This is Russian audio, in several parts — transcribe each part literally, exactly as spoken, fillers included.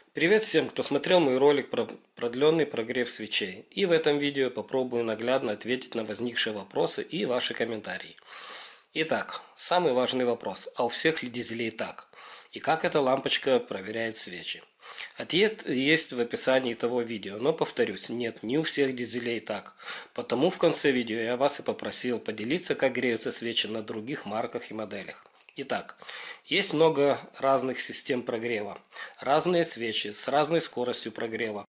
Привет всем, кто смотрел мой ролик про продленный прогрев свечей. И в этом видео попробую наглядно ответить на возникшие вопросы и ваши комментарии. Итак, самый важный вопрос. А у всех ли дизелей так? И как эта лампочка проверяет свечи? Ответ есть в описании того видео, но повторюсь, нет, не у всех дизелей так. Потому в конце видео я вас и попросил поделиться, как греются свечи на других марках и моделях. Итак, есть много разных систем прогрева, разные свечи с разной скоростью прогрева,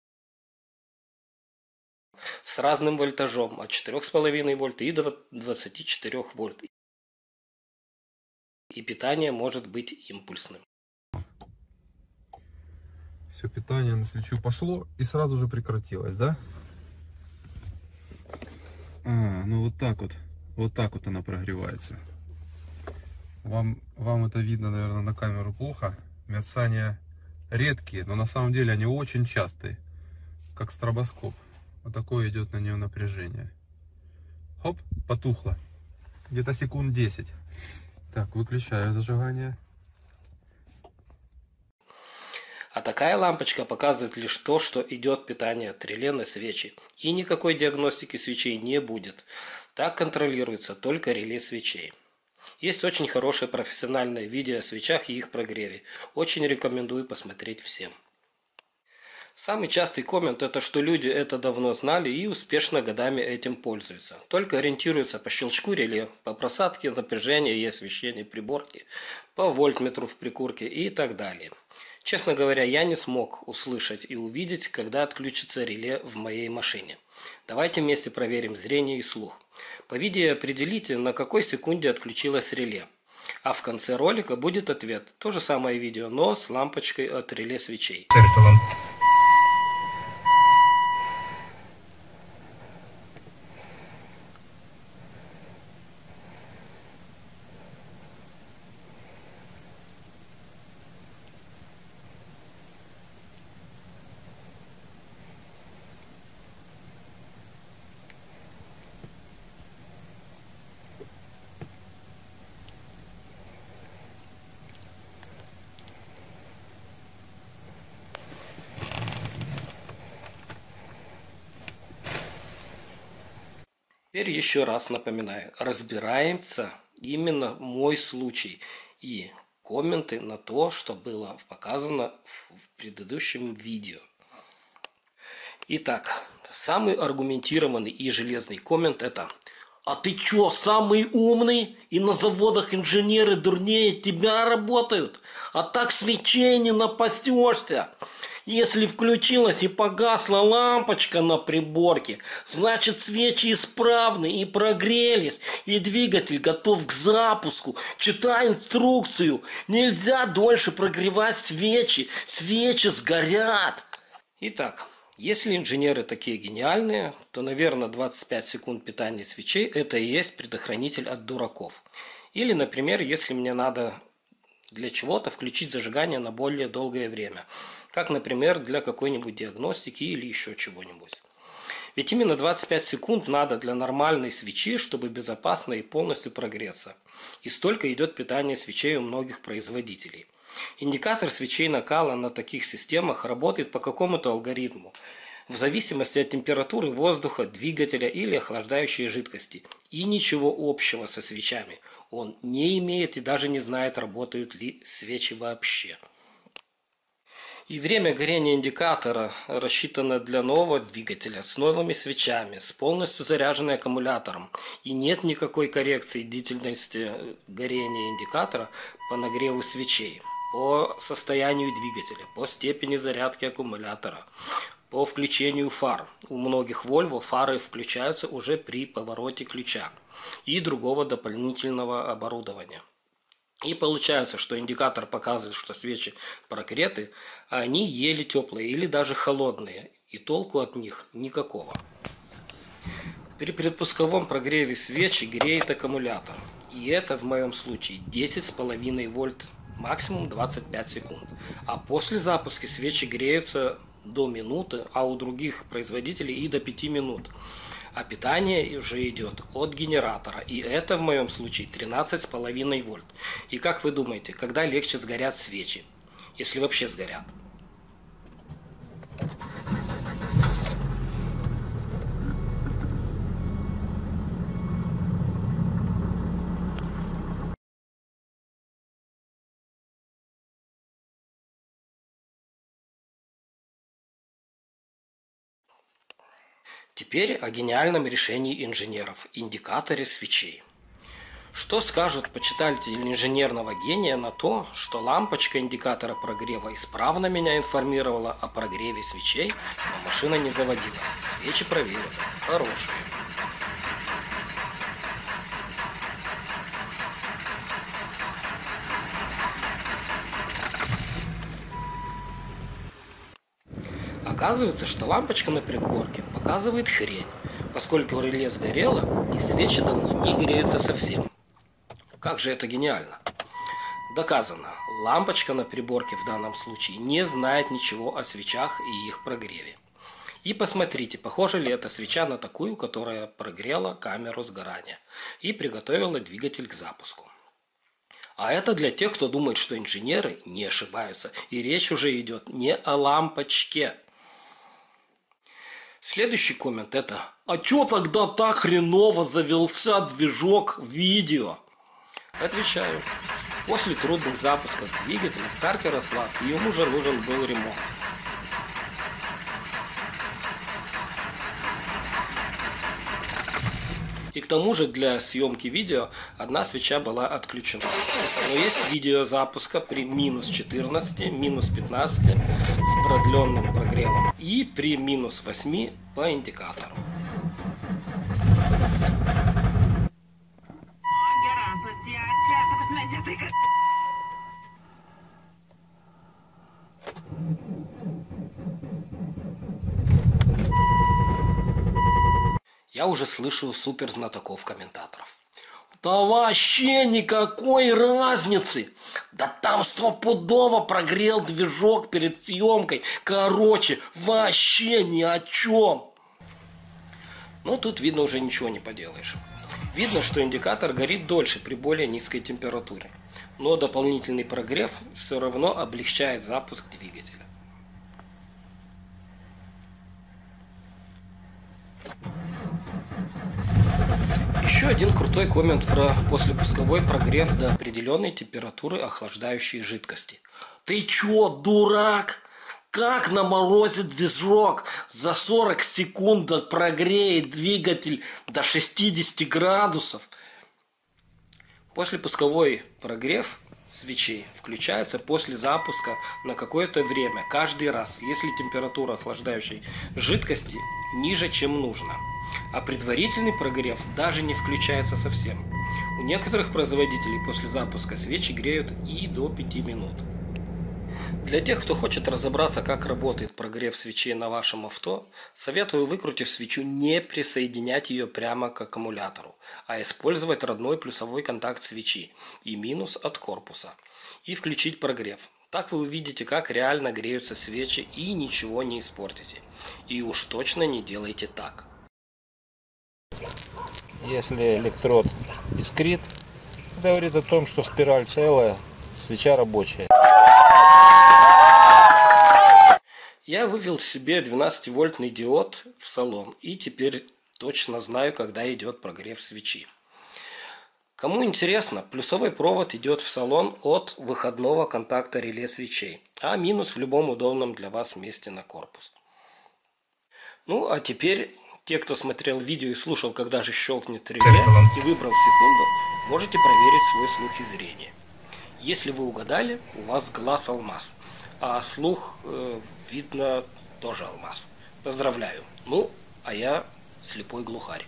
с разным вольтажом от четырёх с половиной вольт и до двадцати четырёх вольт. И питание может быть импульсным. Все, питание на свечу пошло и сразу же прекратилось, да? А, ну вот так вот, вот так вот она прогревается. Вам, вам это видно, наверное, на камеру плохо. Мерцания редкие, но на самом деле они очень частые, как стробоскоп. Вот такое идет на нее напряжение. Хоп, потухло. Где-то секунд десять. Так, выключаю зажигание. А такая лампочка показывает лишь то, что идет питание от реле на свечи. И никакой диагностики свечей не будет. Так контролируется только реле свечей. Есть очень хорошее профессиональное видео о свечах и их прогреве. Очень рекомендую посмотреть всем. Самый частый коммент – это что люди это давно знали и успешно годами этим пользуются. Только ориентируются по щелчку реле, по просадке напряжения и освещения приборки, по вольтметру в прикурке и так далее. Честно говоря, я не смог услышать и увидеть, когда отключится реле в моей машине. Давайте вместе проверим зрение и слух. По видео определите, на какой секунде отключилось реле. А в конце ролика будет ответ. То же самое видео, но с лампочкой от реле свечей. Теперь еще раз напоминаю, разбираемся именно мой случай и комменты на то, что было показано в предыдущем видео. Итак, самый аргументированный и железный коммент это: «А ты чё, самый умный? И на заводах инженеры дурнее тебя работают? А так свечей не напасешься. Если включилась и погасла лампочка на приборке, значит свечи исправны и прогрелись, и двигатель готов к запуску. Читай инструкцию. Нельзя дольше прогревать свечи. Свечи сгорят». Итак, если инженеры такие гениальные, то, наверное, двадцать пять секунд питания свечей – это и есть предохранитель от дураков. Или, например, если мне надо для чего-то включить зажигание на более долгое время. Как, например, для какой-нибудь диагностики или еще чего-нибудь. Ведь именно двадцать пять секунд надо для нормальной свечи, чтобы безопасно и полностью прогреться. И столько идет питание свечей у многих производителей. Индикатор свечей накала на таких системах работает по какому-то алгоритму, в зависимости от температуры воздуха, двигателя или охлаждающей жидкости. И ничего общего со свечами он не имеет и даже не знает, работают ли свечи вообще. И время горения индикатора рассчитано для нового двигателя с новыми свечами, с полностью заряженным аккумулятором. И нет никакой коррекции длительности горения индикатора по нагреву свечей, по состоянию двигателя, по степени зарядки аккумулятора, по включению фар. У многих Volvo фары включаются уже при повороте ключа и другого дополнительного оборудования. И получается, что индикатор показывает, что свечи прогреты, а они еле теплые или даже холодные, и толку от них никакого. При предпусковом прогреве свечи греет аккумулятор, и это в моем случае десять с половиной вольт, максимум двадцать пять секунд. А после запуска свечи греются до минуты, а у других производителей и до пяти минут. А питание уже идет от генератора, и это в моем случае тринадцать с половиной вольт. И как вы думаете, когда легче сгорят свечи, если вообще сгорят? Теперь о гениальном решении инженеров – индикаторе свечей. Что скажут почитатели инженерного гения на то, что лампочка индикатора прогрева исправно меня информировала о прогреве свечей, но машина не заводилась. Свечи проверены. Хорошие. Оказывается, что лампочка на приборке показывает хрень, поскольку реле сгорело и свечи давно не греются совсем. Как же это гениально! Доказано, лампочка на приборке в данном случае не знает ничего о свечах и их прогреве. И посмотрите, похожа ли эта свеча на такую, которая прогрела камеру сгорания и приготовила двигатель к запуску. А это для тех, кто думает, что инженеры не ошибаются, и речь уже идет не о лампочке. Следующий коммент это: «А чё тогда так хреново завелся движок в видео?» Отвечаю. После трудных запусков двигателя стартер ослаб, и ему же нужен был ремонт. И к тому же для съемки видео одна свеча была отключена. Но есть видео запуска при минус четырнадцати, минус пятнадцати с продленным прогревом и при минус восьми по индикатору. Я уже слышу суперзнатоков-комментаторов. Да вообще никакой разницы. Да там стопудово прогрел движок перед съемкой. Короче, вообще ни о чем. Но тут видно уже ничего не поделаешь. Видно, что индикатор горит дольше при более низкой температуре. Но дополнительный прогрев все равно облегчает запуск двигателя. Еще один крутой коммент про послепусковой прогрев до определенной температуры охлаждающей жидкости. Ты чё, дурак? Как на морозе движок за сорок секунд прогреет двигатель до шестидесяти градусов? Послепусковой прогрев свечей включается после запуска на какое-то время, каждый раз, если температура охлаждающей жидкости ниже, чем нужно. А предварительный прогрев даже не включается совсем. У некоторых производителей после запуска свечи греют и до пяти минут. Для тех, кто хочет разобраться, как работает прогрев свечей на вашем авто, советую, выкрутив свечу, не присоединять ее прямо к аккумулятору, а использовать родной плюсовой контакт свечи и минус от корпуса, и включить прогрев. Так вы увидите, как реально греются свечи и ничего не испортите. И уж точно не делайте так. Если электрод искрит, говорит о том, что спираль целая, свеча рабочая. Я вывел себе двенадцативольтный диод в салон и теперь точно знаю, когда идет прогрев свечи. Кому интересно, плюсовой провод идет в салон от выходного контакта реле свечей, а минус в любом удобном для вас месте на корпус. Ну а теперь те, кто смотрел видео и слушал, когда же щелкнет реле и выбрал секунду, можете проверить свой слух и зрение. Если вы угадали, у вас глаз алмаз, а слух, э, видно, тоже алмаз. Поздравляю. Ну, а я слепой глухарь.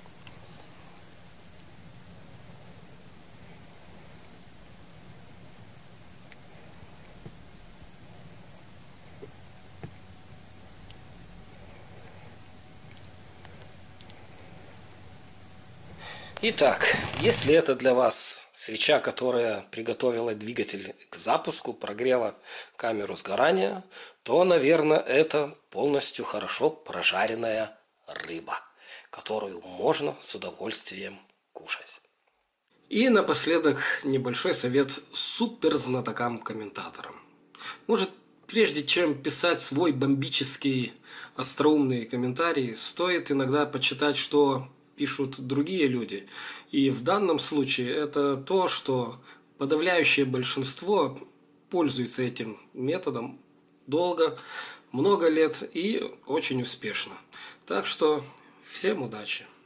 Итак, если это для вас свеча, которая приготовила двигатель к запуску, прогрела камеру сгорания, то, наверное, это полностью хорошо прожаренная рыба, которую можно с удовольствием кушать. И напоследок небольшой совет суперзнатокам-комментаторам. Может, прежде чем писать свой бомбический остроумный комментарий, стоит иногда почитать, что пишут другие люди. И в данном случае это то, что подавляющее большинство пользуется этим методом долго, много лет и очень успешно. Так что Всем удачи!